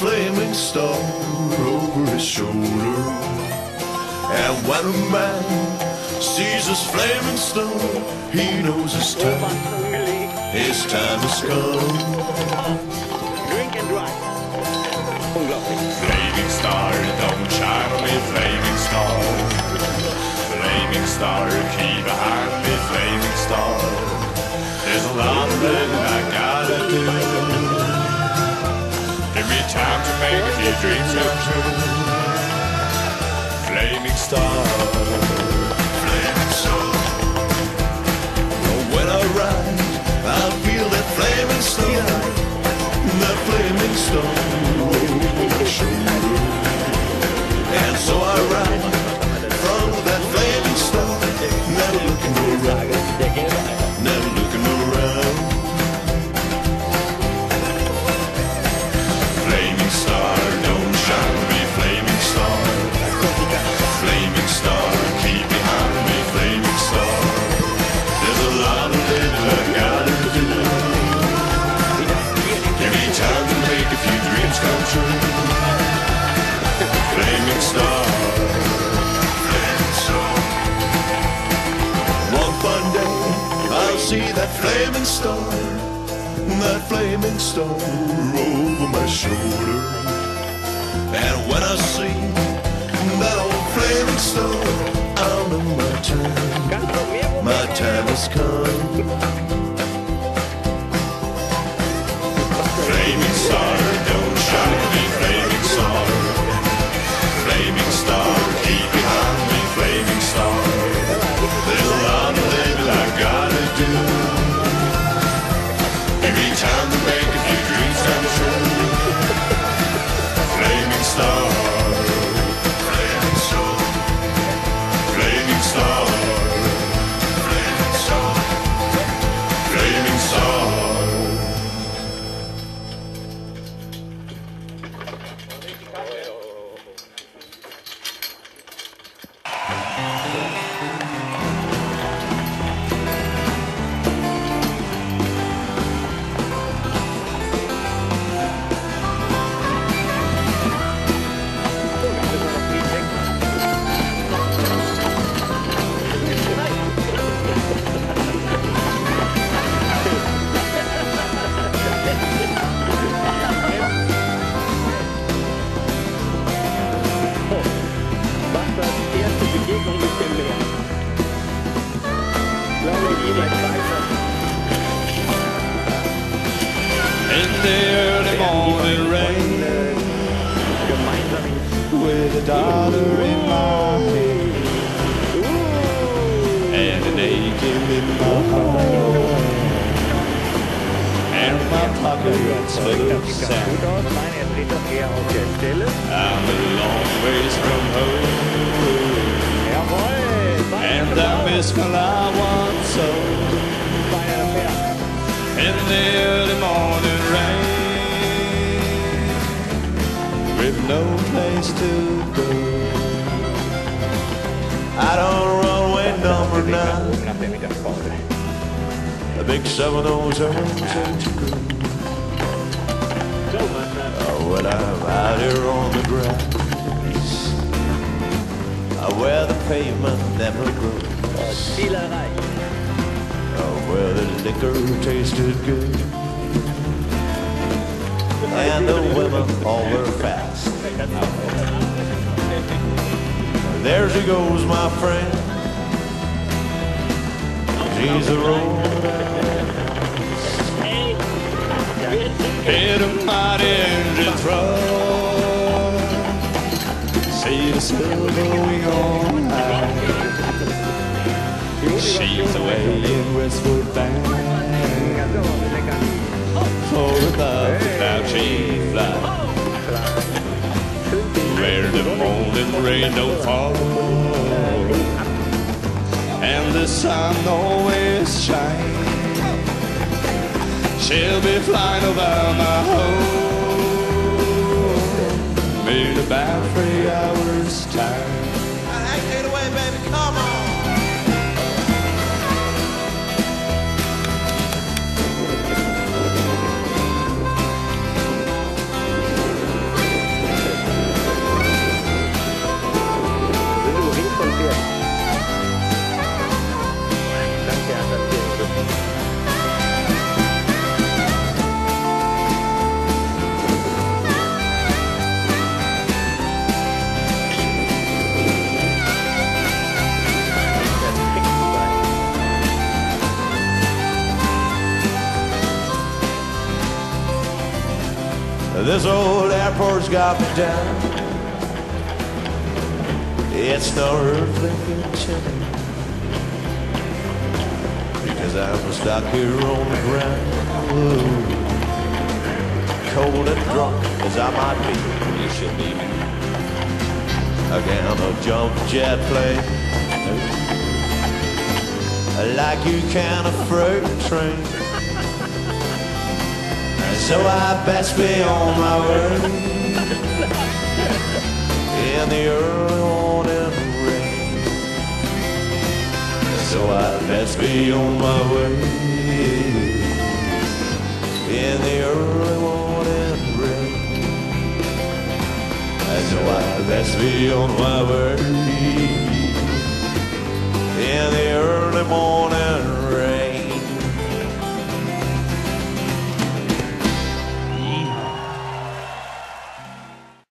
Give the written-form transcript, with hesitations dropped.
flaming star over his shoulder. And when a man sees this flaming star, he knows his time has come. Drink and drive. Unglaublich. Flaming star, don't shine on me, flaming star. Flaming star, keep behind me, flaming star. There's a lot of living I gotta do. Give me time to make a few dreams come true. Flaming star, flaming star. When I ride, I feel that flaming star, that flaming star over my shoulder. And so I ride from that flaming star, never looking around, never looking around. Flaming star, don't shine me, flaming star. Flaming star, keep behind me, flaming star. There's a lot of living I gotta do. Give me time to make a few dreams come true. Flaming star, flaming star. One fine day I'll see that flaming star, that flaming star over my shoulder. And when I see that old flaming star, I'll know my time has come. Flaming star, don't shine me, flaming star. Flaming star, keep behind me, flaming star. There's a lot of living I gotta do. Give me time to make a few dreams come true. Flaming star, flaming star. Flaming star, flaming star, flaming star. In the early morning rain, with a dollar in my hand and an aching in my heart, and my pockets full of sand. I'm a long ways from home, and I miss my loved ones so. In the early morning rain, with no place to go. I don't run way number 9, a big 707 when I'm out here on the grass, where the pavement never grows. Where the liquor tasted good and the women all were fast. There she goes, my friend. She's a road. Hit a mighty engine throw. See the silver wing on high. She's away in Westwood Band for above the cloud she flies, where the morning rain don't fall and the sun always shines. She'll be flying over my home in about 3 hours' time. Take it away, baby, come on. This old airport's got me down. It's no earthly chilling, because I'm stuck here on the ground. Ooh. Cold and drunk as I might be. You should be. Again, a jump jet plane, like you can a freight train. So I best be on my way in the early morning rain. So I best be on my way in the early morning rain. So I best be on my way